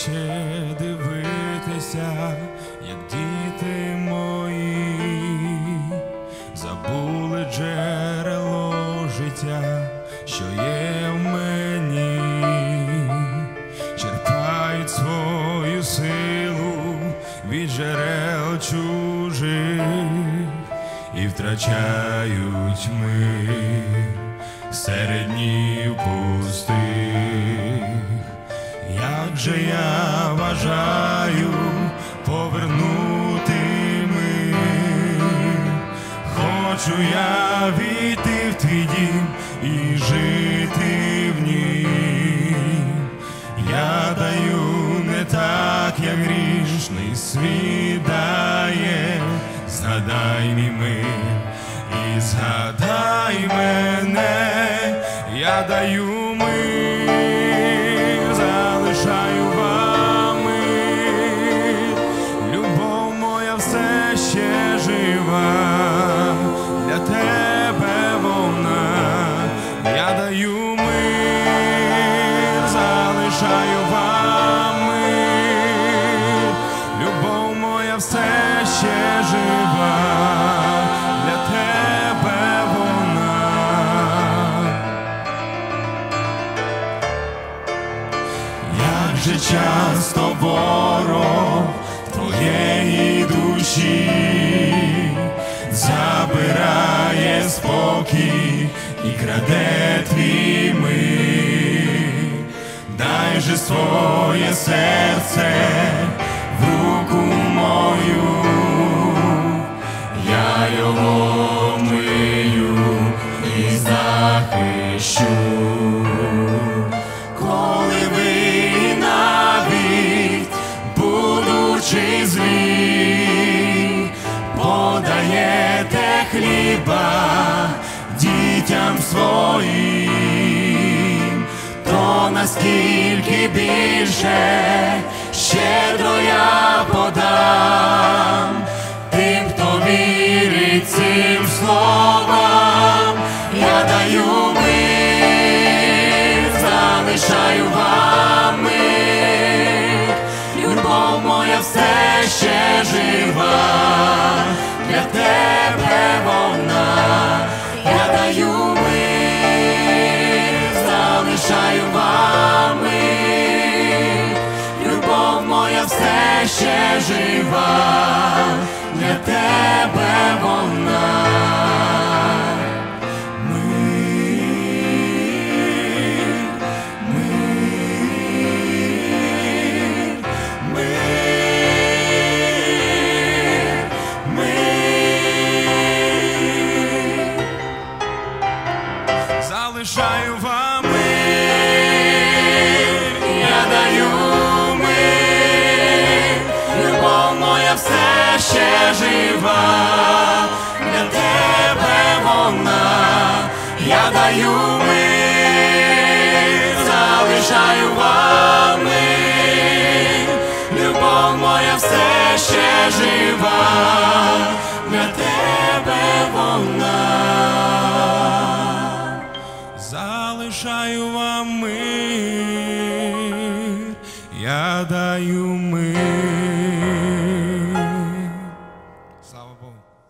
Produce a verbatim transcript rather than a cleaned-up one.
хоче дивитися, як діти мої забули джерело життя, що є в мені, черпають свою силу від джерел чужих і втрачають мир серед днів пустих. Як же я бажаю повернути мир, хочу я війти в твій дім і жити в нім. Я даю не так, як грішний світ дає. Згадай мій мир і згадай мене, я даю мир, залишаю вам мир. Любов моя все ще жива, для тебе вона. Я даю мир, залишаю вам мир. Любов моя все ще жива, для тебе вона. Як же часто ворог твоєї душі забирає спокій і краде твій мир. Дай же своє серце в руку мою, я його мию і захищу. Коли ви навіть, будучи злі, подаєте хліба дітям своїм, то наскільки більше щедро я подам тим, хто вірить цим словам. Я даю мир, залишаю вам мир. Любов моя все ще жива, для тебе вона. Я даю мир, залишаю вам мир. Любов моя все ще жива, для тебе вона. Мир, мир, мир, мир. Залишаю вам мир, я даю мир. Любов моя все ще жива, для тебе вона. Я даю мир, залишаю вам мир. Любов моя все ще жива, для тебе вона. Залишаю вам мир, я даю мир. Слава Богу.